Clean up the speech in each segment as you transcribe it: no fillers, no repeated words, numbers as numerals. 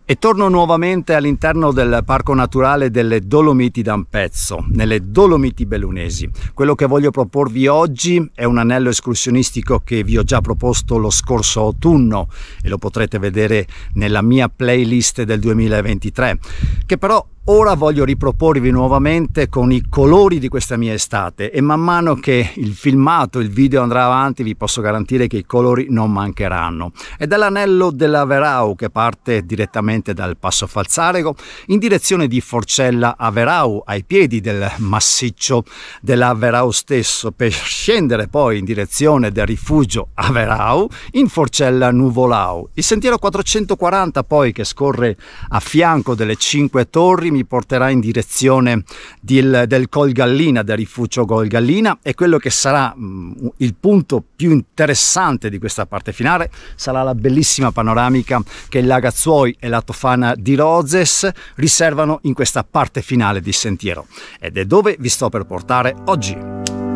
E torno nuovamente all'interno del Parco Naturale delle Dolomiti d'Ampezzo, nelle Dolomiti Bellunesi. Quello che voglio proporvi oggi è un anello escursionistico che vi ho già proposto lo scorso autunno e lo potrete vedere nella mia playlist del 2023, che però ora voglio riproporvi nuovamente con i colori di questa mia estate, e man mano che il filmato, il video andrà avanti, vi posso garantire che i colori non mancheranno. Ed è l'anello dell'Averau che parte direttamente dal Passo Falzarego in direzione di Forcella Averau, ai piedi del massiccio dell'Averau stesso, per scendere poi in direzione del rifugio Averau in Forcella Nuvolau. Il sentiero 440 poi, che scorre a fianco delle Cinque Torri, mi porterà in direzione del Col Gallina, del rifugio Col Gallina, e quello che sarà il punto più interessante di questa parte finale sarà la bellissima panoramica che il Lagazzuoi e la Tofana di Rozes riservano in questa parte finale di sentiero, ed è dove vi sto per portare oggi.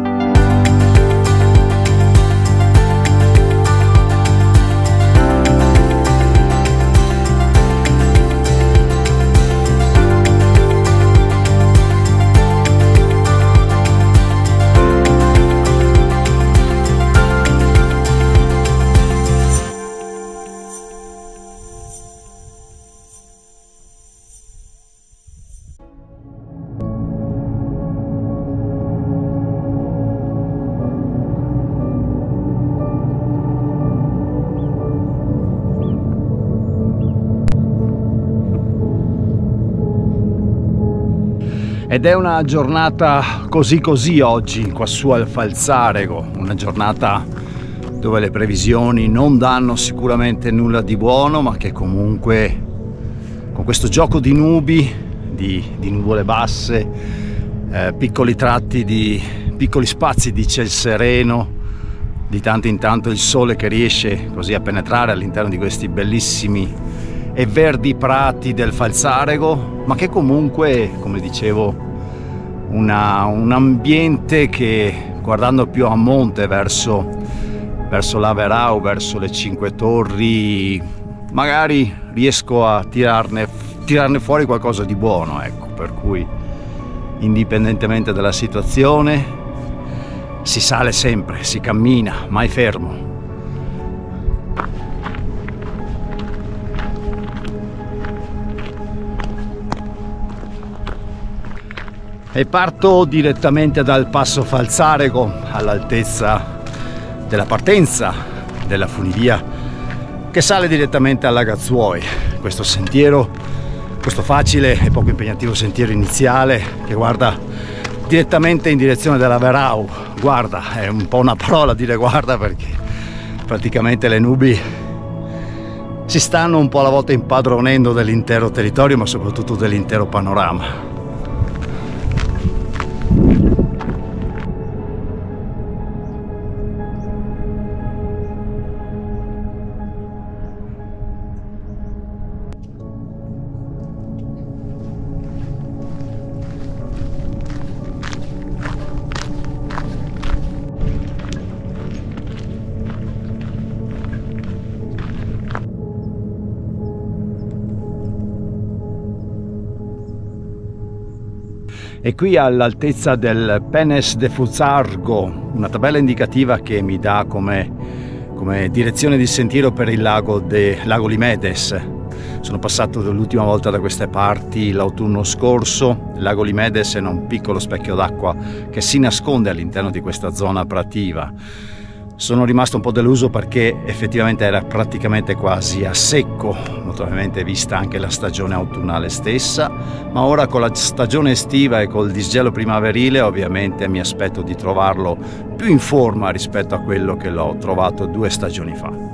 Ed è una giornata così così oggi qua su al Falzarego, una giornata dove le previsioni non danno sicuramente nulla di buono, ma che comunque con questo gioco di nubi, di nuvole basse, piccoli tratti di piccoli spazi di ciel sereno, di tanto in tanto il sole che riesce così a penetrare all'interno di questi bellissimi e verdi prati del Falzarego, ma che comunque, come dicevo, un ambiente che, guardando più a monte verso l'Averau, verso le Cinque Torri, magari riesco a tirarne fuori qualcosa di buono, ecco. Per cui, indipendentemente dalla situazione, si sale sempre, si cammina, mai fermo. E parto direttamente dal Passo Falzarego, all'altezza della partenza della funivia che sale direttamente al Lagazzuoi. Questo sentiero, questo facile e poco impegnativo sentiero iniziale che guarda direttamente in direzione dell'Averau. Guarda, è un po' una parola dire guarda, perché praticamente le nubi si stanno un po' alla volta impadronendo dell'intero territorio, ma soprattutto dell'intero panorama. E qui all'altezza del Penes de Fuzargo, una tabella indicativa che mi dà come direzione di sentiero per il lago Limedes. Sono passato l'ultima volta da queste parti l'autunno scorso. Il lago Limedes è un piccolo specchio d'acqua che si nasconde all'interno di questa zona prativa. Sono rimasto un po' deluso perché effettivamente era praticamente quasi a secco, naturalmente vista anche la stagione autunnale stessa, ma ora con la stagione estiva e col disgelo primaverile ovviamente mi aspetto di trovarlo più in forma rispetto a quello che l'ho trovato 2 stagioni fa.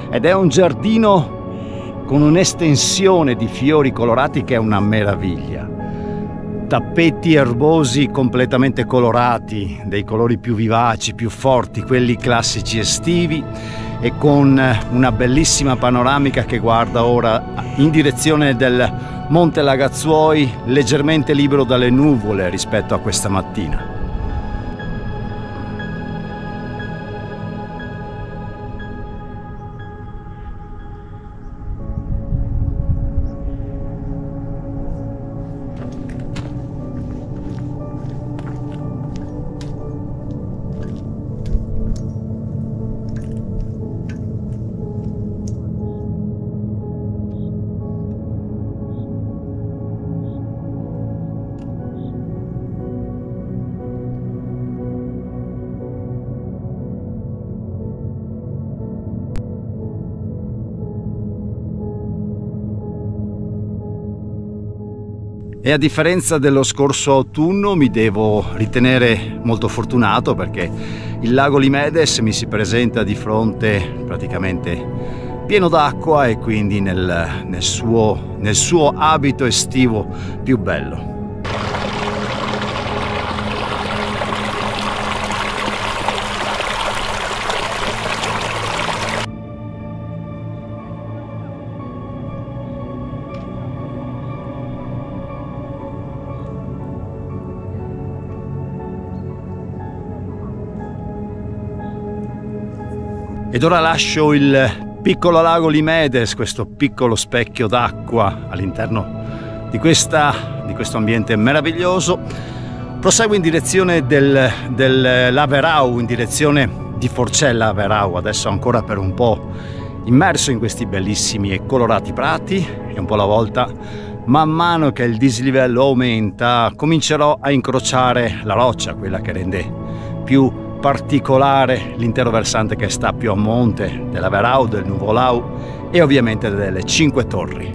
ed è un giardino con un'estensione di fiori colorati che è una meraviglia. Tappeti erbosi completamente colorati, dei colori più vivaci, più forti, quelli classici estivi, e con una bellissima panoramica che guarda ora in direzione del Monte Lagazzuoi, leggermente libero dalle nuvole rispetto a questa mattina. E a differenza dello scorso autunno mi devo ritenere molto fortunato, perché il lago Limedes mi si presenta di fronte praticamente pieno d'acqua e quindi nel suo abito estivo più bello. Ed ora lascio il piccolo lago Limedes, questo piccolo specchio d'acqua all'interno di questo ambiente meraviglioso. Proseguo in direzione dell'Averau, in direzione di Forcella Averau, adesso ancora per un po' immerso in questi bellissimi e colorati prati, e un po' alla volta, man mano che il dislivello aumenta, comincerò a incrociare la roccia, quella che rende più particolare l'intero versante che sta più a monte dell'Averau, del Nuvolau e ovviamente delle Cinque Torri.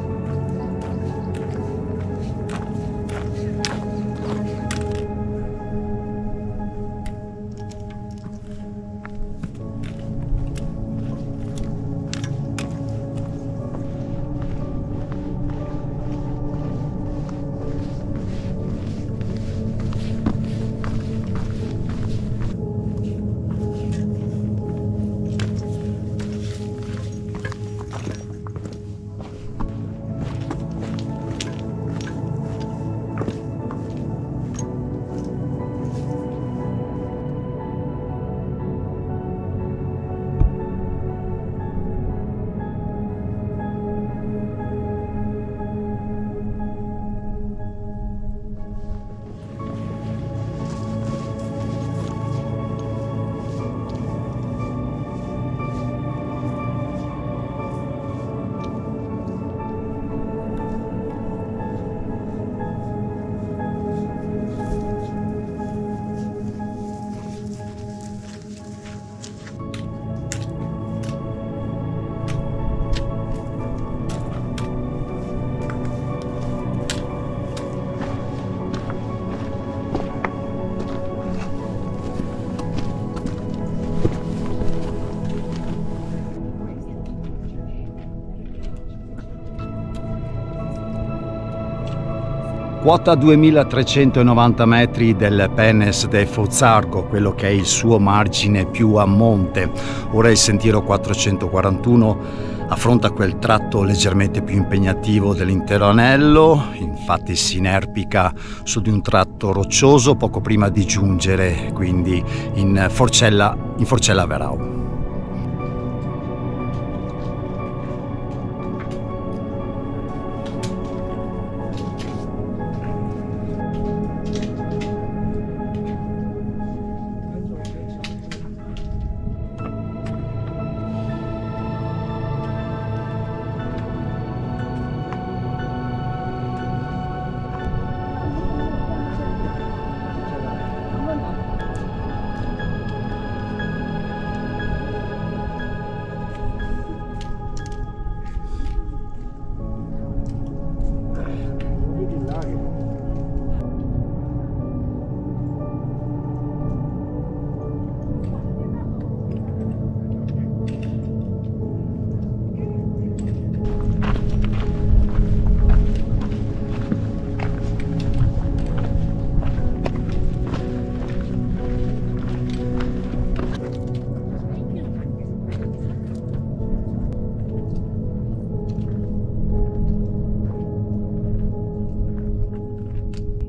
Quota 2390 metri del Pennes de Fozzargo, quello che è il suo margine più a monte. Ora il sentiero 441 affronta quel tratto leggermente più impegnativo dell'intero anello, infatti si inerpica su di un tratto roccioso poco prima di giungere quindi in Forcella Averau.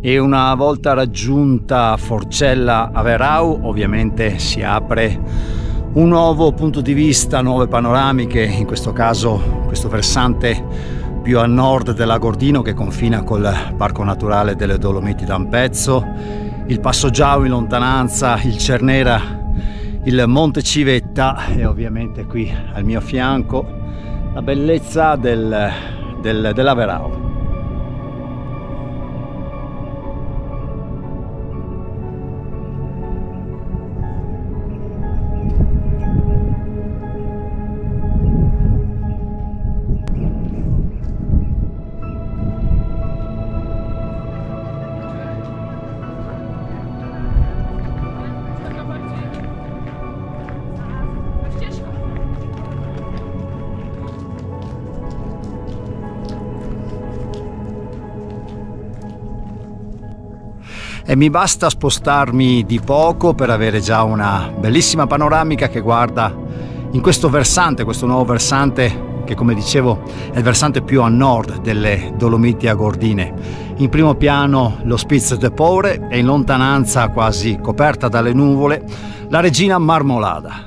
e una volta raggiunta Forcella Averau ovviamente si apre un nuovo punto di vista, nuove panoramiche, in questo caso questo versante più a nord dell'Agordino che confina col Parco Naturale delle Dolomiti d'Ampezzo, il Passo Giau in lontananza, il Cernera, il Monte Civetta e ovviamente qui al mio fianco la bellezza dell'Averau. E mi basta spostarmi di poco per avere già una bellissima panoramica che guarda in questo versante, questo nuovo versante che, come dicevo, è il versante più a nord delle Dolomiti Agordine. In primo piano lo Spitz de Poure e in lontananza, quasi coperta dalle nuvole, la Regina Marmolada.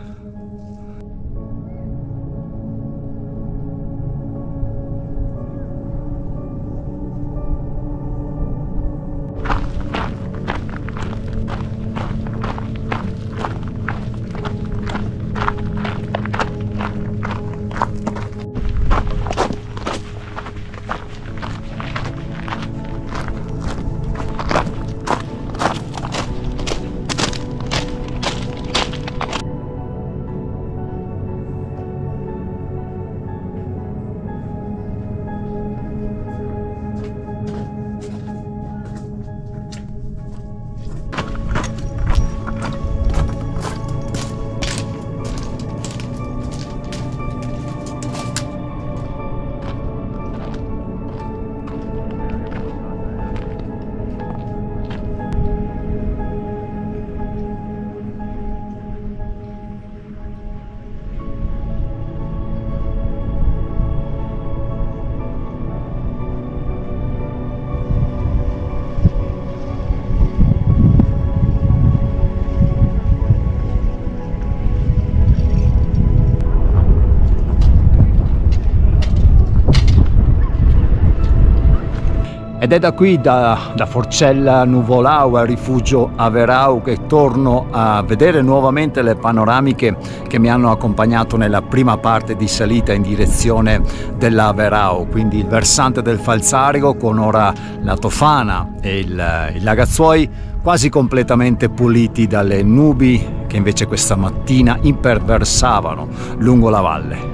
Ed è da qui, da Forcella Nuvolau al rifugio Averau, che torno a vedere nuovamente le panoramiche che mi hanno accompagnato nella prima parte di salita in direzione dell'Averau, quindi il versante del Falzarico con ora la Tofana e il Lagazzuoi quasi completamente puliti dalle nubi che invece questa mattina imperversavano lungo la valle.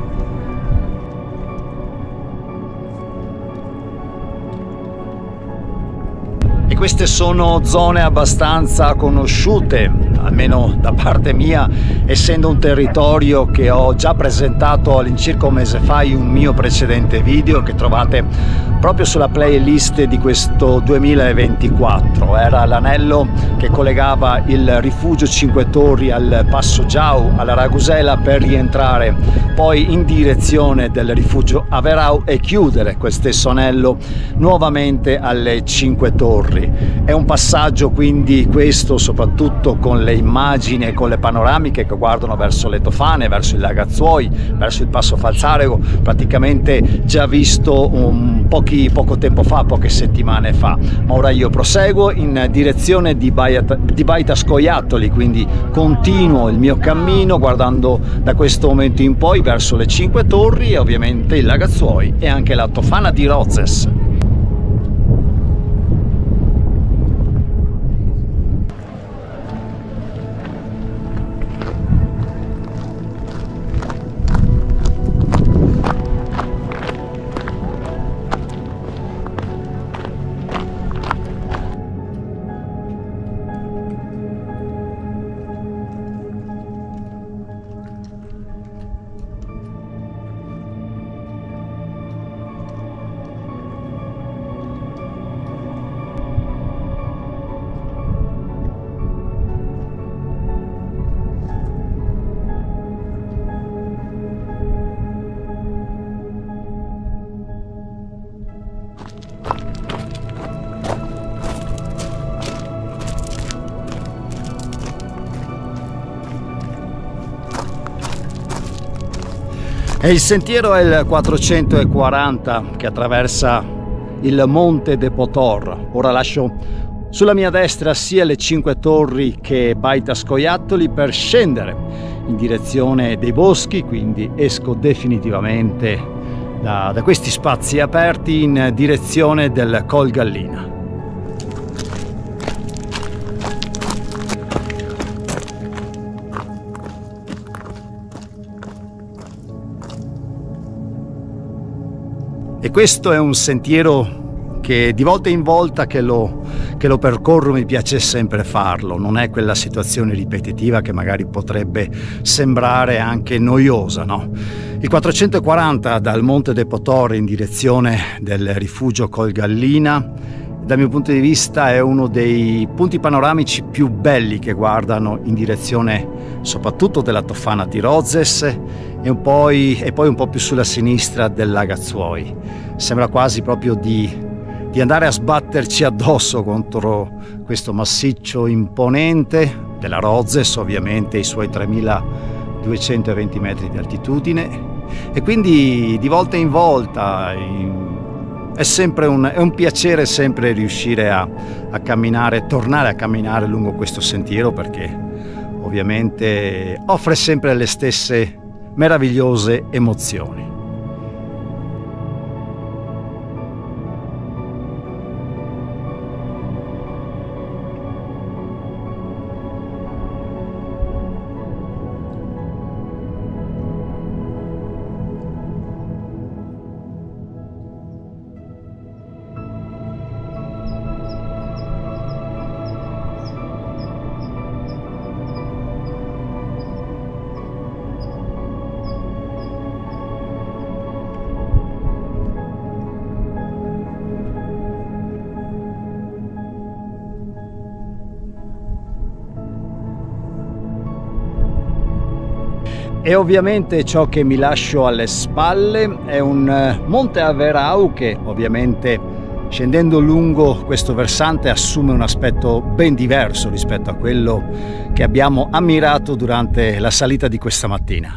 E queste sono zone abbastanza conosciute, almeno da parte mia, essendo un territorio che ho già presentato all'incirca un mese fa in un mio precedente video che trovate proprio sulla playlist di questo 2024. Era l'anello che collegava il rifugio Cinque Torri al Passo Giau, alla Ragusela, per rientrare poi in direzione del rifugio Averau e chiudere quel stesso anello nuovamente alle Cinque Torri. È un passaggio quindi questo, soprattutto con le immagini e con le panoramiche che guardano verso le Tofane, verso il Lagazzuoi, verso il Passo Falzarego, praticamente già visto poco tempo fa, poche settimane fa. Ma ora io proseguo in direzione di Baita Scoiattoli, quindi continuo il mio cammino guardando da questo momento in poi verso le Cinque Torri e ovviamente il Lagazzuoi e anche la Tofana di Rozes. E il sentiero è il 440 che attraversa il Monte de Potor. Ora lascio sulla mia destra sia le Cinque Torri che Baita Scoiattoli per scendere in direzione dei boschi, quindi esco definitivamente da questi spazi aperti in direzione del Col Gallina. E questo è un sentiero che di volta in volta che lo percorro mi piace sempre farlo, non è quella situazione ripetitiva che magari potrebbe sembrare anche noiosa, no? Il 440 dal Monte de Potor in direzione del rifugio Col Gallina, dal mio punto di vista è uno dei punti panoramici più belli che guardano in direzione soprattutto della Tofana di Rozes e poi un po' più sulla sinistra del Lagazzuoi. Sembra quasi proprio di andare a sbatterci addosso contro questo massiccio imponente della Rozes, ovviamente i suoi 3220 metri di altitudine, e quindi di volta in volta è un piacere sempre riuscire a camminare, tornare a camminare lungo questo sentiero, perché ovviamente offre sempre le stesse meravigliose emozioni. E ovviamente ciò che mi lascio alle spalle è un Monte Averau che ovviamente scendendo lungo questo versante assume un aspetto ben diverso rispetto a quello che abbiamo ammirato durante la salita di questa mattina.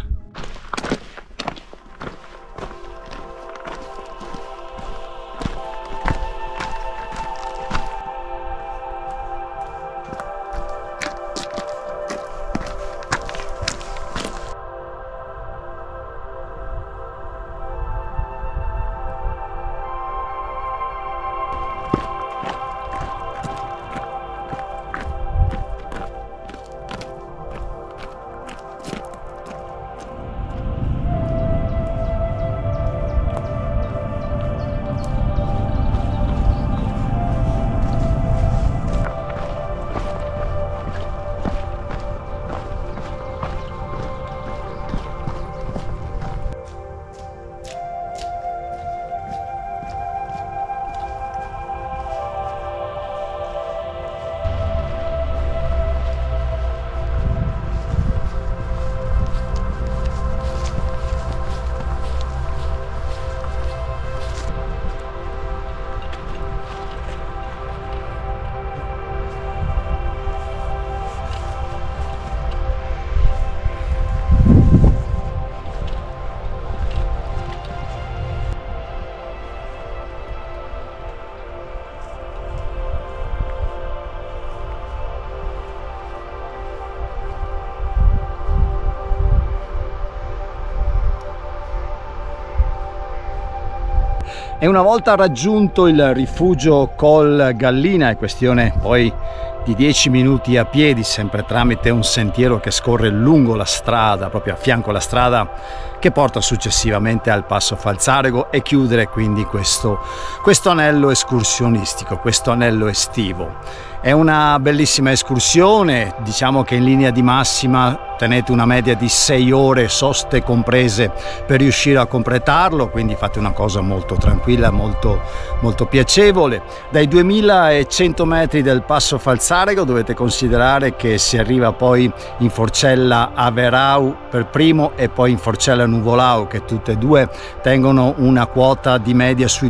E una volta raggiunto il rifugio Col Gallina, è questione poi di 10 minuti a piedi, sempre tramite un sentiero che scorre lungo la strada, proprio a fianco alla strada che porta successivamente al Passo Falzarego, e chiudere quindi questo anello escursionistico, questo anello estivo. È una bellissima escursione, diciamo che in linea di massima tenete una media di 6 ore, soste comprese, per riuscire a completarlo, quindi fate una cosa molto tranquilla, molto piacevole. Dai 2100 metri del Passo Falzarego dovete considerare che si arriva poi in Forcella Averau per primo e poi in Forcella Nuvolau, che tutte e due tengono una quota di media sui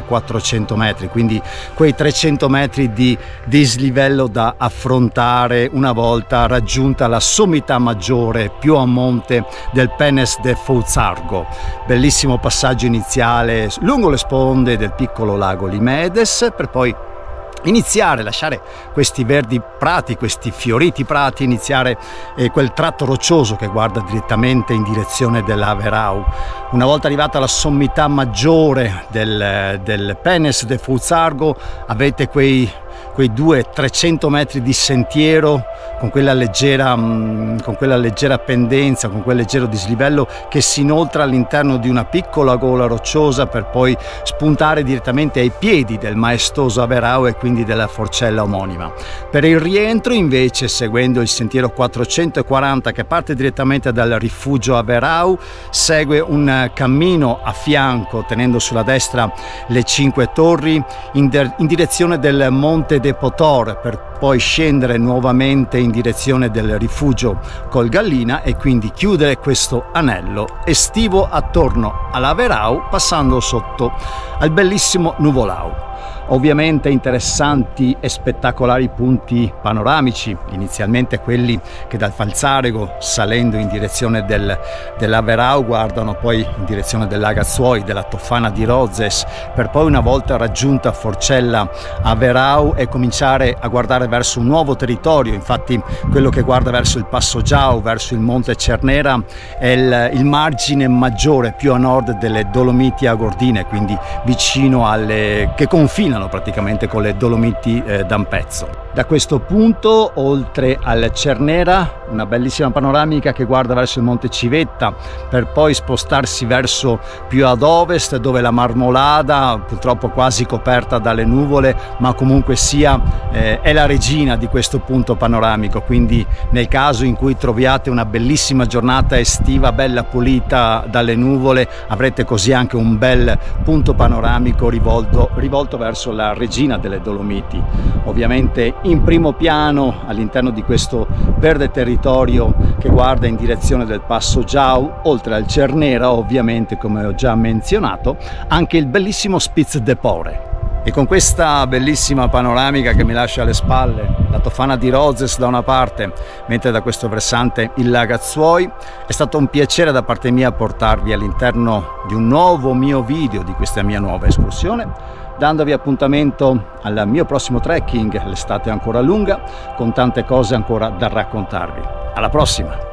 2400 metri, quindi quei 300 metri di dislivello da affrontare una volta raggiunta la sommità maggiore più a monte del Pennes de Fouzargo. Bellissimo passaggio iniziale lungo le sponde del piccolo lago Limedes, per poi iniziare, lasciare questi verdi prati, questi fioriti prati, iniziare quel tratto roccioso che guarda direttamente in direzione dell'Averau. Una volta arrivata alla sommità maggiore del Pennes de Fouzargo avete quei 200-300 metri di sentiero con quella leggera pendenza, con quel leggero dislivello che si inoltra all'interno di una piccola gola rocciosa per poi spuntare direttamente ai piedi del maestoso Averau e quindi della forcella omonima. Per il rientro invece, seguendo il sentiero 440 che parte direttamente dal rifugio Averau, segue un cammino a fianco tenendo sulla destra le Cinque Torri in direzione del Monte de Potor, per poi scendere nuovamente in direzione del rifugio Col Gallina e quindi chiudere questo anello estivo attorno all'Averau passando sotto al bellissimo Nuvolau. Ovviamente interessanti e spettacolari punti panoramici, inizialmente quelli che dal Falzarego salendo in direzione dell'Averau guardano poi in direzione dell'Agazzuoi, della Tofana di Rozes, per poi una volta raggiunta Forcella Averau e cominciare a guardare verso un nuovo territorio. Infatti quello che guarda verso il Passo Giau, verso il Monte Cernera, è il margine maggiore più a nord delle Dolomiti Agordine, quindi vicino che confinano praticamente con le Dolomiti d'Ampezzo. Da questo punto, oltre al Cernera, una bellissima panoramica che guarda verso il Monte Civetta, per poi spostarsi verso più ad ovest, dove la Marmolada, purtroppo quasi coperta dalle nuvole, ma comunque sia è la regina di questo punto panoramico. Quindi nel caso in cui troviate una bellissima giornata estiva bella pulita dalle nuvole, avrete così anche un bel punto panoramico rivolto verso la regina delle Dolomiti. Ovviamente in primo piano all'interno di questo verde territorio che guarda in direzione del Passo Giau, oltre al Cernera ovviamente, come ho già menzionato, anche il bellissimo Spitz de Pore. E con questa bellissima panoramica che mi lascia alle spalle la Tofana di Rozes da una parte, mentre da questo versante il Lagazzuoi, è stato un piacere da parte mia portarvi all'interno di un nuovo mio video di questa mia nuova escursione, dandovi appuntamento al mio prossimo trekking. L'estate è ancora lunga, con tante cose ancora da raccontarvi. Alla prossima!